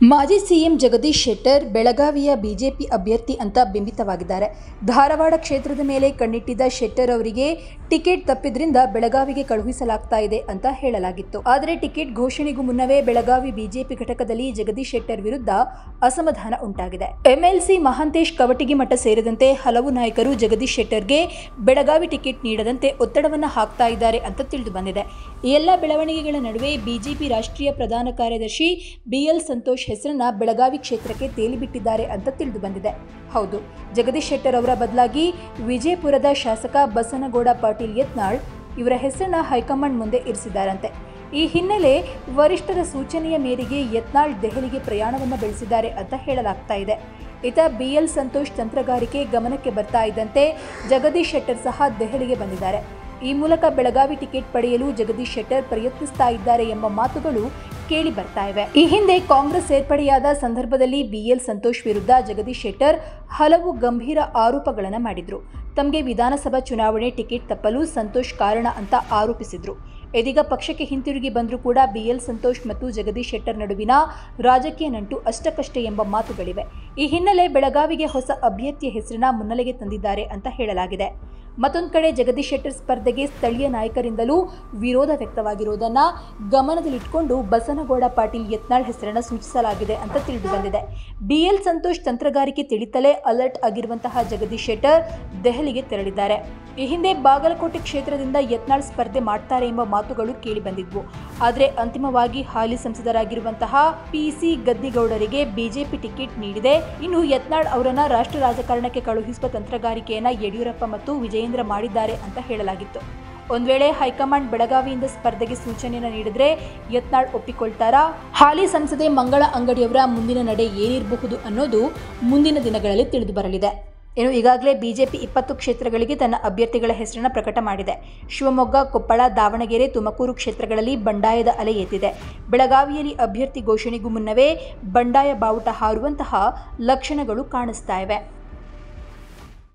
ಮಾಜಿ ಸಿಎಂ ಜಗದೀಶ್ ಶೆಟ್ಟರ್ ಬೆಳಗಾವಿಯ ಬಿಜೆಪಿ ಅಭ್ಯರ್ಥಿ ಅಂತ ಬಿಂಬಿತವಾಗಿದ್ದಾರೆ. ಧಾರವಾಡ ಕ್ಷೇತ್ರದ ಮೇಲೆ ಕಣ್ಣಿಟ್ಟಿದ್ದ ಶೆಟ್ಟರ್ ಅವರಿಗೆ ಟಿಕೆಟ್ ತಪ್ಪಿದ್ರಿಂದ ಬೆಳಗಾವಿಗೆ ಕಳುಹಿಸಲಾಗ್ತಾ ಇದೆ ಅಂತ ಹೇಳಲಾಗಿತ್ತು. ಆದರೆ ಟಿಕೆಟ್ ಘೋಷಣೆಗೂ ಮುನ್ನವೇ ಬೆಳಗಾವಿ ಬಿಜೆಪಿ ಘಟಕದಲ್ಲಿ ಜಗದೀಶ್ ಶೆಟ್ಟರ್ ವಿರುದ್ಧ ಅಸಮಾಧಾನ ಉಂಟಾಗಿದೆ. ಎಂಎಲ್ಸಿ ಮಹಾಂತೇಶ್ ಕವಟಗಿಮಠ ಸೇರಿದಂತೆ ಹಲವು ನಾಯಕರು ಜಗದೀಶ್ ಶೆಟ್ಟರ್ಗೆ ಬೆಳಗಾವಿ ಟಿಕೆಟ್ ನೀಡದಂತೆ ಒತ್ತಡವನ್ನು ಹಾಕ್ತಾ ಇದ್ದಾರೆ ಅಂತ ತಿಳಿದು ಬಂದಿದೆ. ಈ ಎಲ್ಲ ಬೆಳವಣಿಗೆಗಳ ನಡುವೆ ಬಿಜೆಪಿ ರಾಷ್ಟ್ರೀಯ ಪ್ರಧಾನ ಕಾರ್ಯದರ್ಶಿ ಬಿಎಲ್ ಸಂತೋಷ್ ಹೆಸರನ್ನ ಬೆಳಗಾವಿ ಕ್ಷೇತ್ರಕ್ಕೆ ತೇಲಿಬಿಟ್ಟಿದ್ದಾರೆ ಅಂತ ತಿಳಿದು ಬಂದಿದೆ. ಹೌದು, ಜಗದೀಶ್ ಶೆಟ್ಟರ್ ಅವರ ಬದಲಾಗಿ ವಿಜಯಪುರದ ಶಾಸಕ ಬಸನಗೌಡ ಪಾಟೀಲ್ ಯತ್ನಾಳ್ ಇವರ ಹೆಸರನ್ನ ಹೈಕಮಾಂಡ್ ಮುಂದೆ ಇರಿಸಿದ್ದಾರಂತೆ. ಈ ಹಿನ್ನೆಲೆ ವರಿಷ್ಠರ ಸೂಚನೆಯ ಮೇರೆಗೆ ಯತ್ನಾಳ್ ದೆಹಲಿಗೆ ಪ್ರಯಾಣವನ್ನು ಬೆಳೆಸಿದ್ದಾರೆ ಅಂತ ಹೇಳಲಾಗ್ತಾ ಇದೆ. ಇತ ಬಿಎಲ್ ಸಂತೋಷ್ ತಂತ್ರಗಾರಿಕೆ ಗಮನಕ್ಕೆ ಬರ್ತಾ ಇದ್ದಂತೆ ಜಗದೀಶ್ ಶೆಟ್ಟರ್ ಸಹ ದೆಹಲಿಗೆ ಬಂದಿದ್ದಾರೆ. ಈ ಮೂಲಕ ಬೆಳಗಾವಿ ಟಿಕೆಟ್ ಪಡೆಯಲು ಜಗದೀಶ್ ಶೆಟ್ಟರ್ ಪ್ರಯತ್ನಿಸ್ತಾ ಇದ್ದಾರೆ ಎಂಬ ಮಾತುಗಳು ಕೇಳಿ ಬರ್ತಾ ಇವೆ. ಈ ಹಿಂದೆ ಕಾಂಗ್ರೆಸ್ ಸೇರ್ಪಡೆಯಾದ ಸಂದರ್ಭದಲ್ಲಿ ಬಿಎಲ್ ಸಂತೋಷ್ ವಿರುದ್ಧ ಜಗದೀಶ್ ಶೆಟ್ಟರ್ ಹಲವು ಗಂಭೀರ ಆರೋಪಗಳನ್ನು ಮಾಡಿದ್ರು. ತಮಗೆ ವಿಧಾನಸಭಾ ಚುನಾವಣೆ ಟಿಕೆಟ್ ತಪ್ಪಲು ಸಂತೋಷ್ ಕಾರಣ ಅಂತ ಆರೋಪಿಸಿದ್ರು. ಇದೀಗ ಪಕ್ಷಕ್ಕೆ ಹಿಂತಿರುಗಿ ಬಂದರೂ ಕೂಡ ಬಿಎಲ್ ಸಂತೋಷ್ ಮತ್ತು ಜಗದೀಶ್ ಶೆಟ್ಟರ್ ನಡುವಿನ ರಾಜಕೀಯ ನಂಟು ಅಷ್ಟಕ್ಕಷ್ಟೇ ಎಂಬ ಮಾತುಗಳಿವೆ. ಈ ಹಿನ್ನೆಲೆ ಬೆಳಗಾವಿಗೆ ಹೊಸ ಅಭ್ಯರ್ಥಿಯ ಹೆಸರನ್ನ ಮುನ್ನೆಲೆಗೆ ತಂದಿದ್ದಾರೆ ಅಂತ ಹೇಳಲಾಗಿದೆ. ಮತ್ತೊಂದು ಕಡೆ ಜಗದೀಶ್ ಶೆಟ್ಟರ್ ಸ್ಪರ್ಧೆಗೆ ಸ್ಥಳೀಯ ನಾಯಕರಿಂದಲೂ ವಿರೋಧ ವ್ಯಕ್ತವಾಗಿರುವುದನ್ನು ಗಮನದಲ್ಲಿಟ್ಟುಕೊಂಡು ಬಸನಗೌಡ ಪಾಟೀಲ್ ಯತ್ನಾಳ್ ಹೆಸರನ್ನು ಸೂಚಿಸಲಾಗಿದೆ ಅಂತ ತಿಳಿದು ಬಂದಿದೆ. ಬಿಎಲ್ ಸಂತೋಷ್ ತಂತ್ರಗಾರಿಕೆ ತಿಳಿತಲೇ ಅಲರ್ಟ್ ಆಗಿರುವಂತಹ ಜಗದೀಶ್ ಶೆಟ್ಟರ್ ದೆಹಲಿಗೆ ತೆರಳಿದ್ದಾರೆ. ಈ ಹಿಂದೆ ಬಾಗಲಕೋಟೆ ಕ್ಷೇತ್ರದಿಂದ ಯತ್ನಾಳ್ ಸ್ಪರ್ಧೆ ಮಾಡ್ತಾರೆ ಎಂಬ ಮಾತುಗಳು ಕೇಳಿ ಬಂದಿದ್ವು. ಆದರೆ ಅಂತಿಮವಾಗಿ ಹಾಲಿ ಸಂಸದರಾಗಿರುವಂತಹ ಪಿಸಿ ಗದ್ದಿಗೌಡರಿಗೆ ಬಿಜೆಪಿ ಟಿಕೆಟ್ ನೀಡಿದೆ. ಇನ್ನು ಯತ್ನಾಳ್ ಅವರನ್ನ ರಾಷ್ಟ್ರ ರಾಜಕಾರಣಕ್ಕೆ ಕಳುಹಿಸುವ ತಂತ್ರಗಾರಿಕೆಯನ್ನ ಯಡಿಯೂರಪ್ಪ ಮತ್ತು ವಿಜಯೇಂದ್ರ ಮಾಡಿದ್ದಾರೆ ಅಂತ ಹೇಳಲಾಗಿತ್ತು. ಒಂದ್ ವೇಳೆ ಹೈಕಮಾಂಡ್ ಬೆಳಗಾವಿಯಿಂದ ಸ್ಪರ್ಧೆಗೆ ಸೂಚನೆಯನ್ನು ನೀಡಿದ್ರೆ ಯತ್ನಾಳ್ ಒಪ್ಪಿಕೊಳ್ತಾರಾ? ಹಾಲಿ ಸಂಸದೆ ಮಂಗಳ ಅಂಗಡಿಯವರ ಮುಂದಿನ ನಡೆ ಏನಿರಬಹುದು ಅನ್ನೋದು ಮುಂದಿನ ದಿನಗಳಲ್ಲಿ ತಿಳಿದು ಬರಲಿದೆ. ಇನ್ನು ಈಗಾಗಲೇ ಬಿಜೆಪಿ 20 ಕ್ಷೇತ್ರಗಳಿಗೆ ತನ್ನ ಅಭ್ಯರ್ಥಿಗಳ ಹೆಸರನ್ನು ಪ್ರಕಟ ಮಾಡಿದೆ. ಶಿವಮೊಗ್ಗ, ಕೊಪ್ಪಳ, ದಾವಣಗೆರೆ, ತುಮಕೂರು ಕ್ಷೇತ್ರಗಳಲ್ಲಿ ಬಂಡಾಯದ ಅಲೆ ಎದ್ದಿದೆ. ಬೆಳಗಾವಿಯಲ್ಲಿ ಅಭ್ಯರ್ಥಿ ಘೋಷಣೆಗೂ ಮುನ್ನವೇ ಬಂಡಾಯ ಬಾವುಟ ಹಾರುವಂತಹ ಲಕ್ಷಣಗಳು ಕಾಣಿಸ್ತಾ ಇವೆ.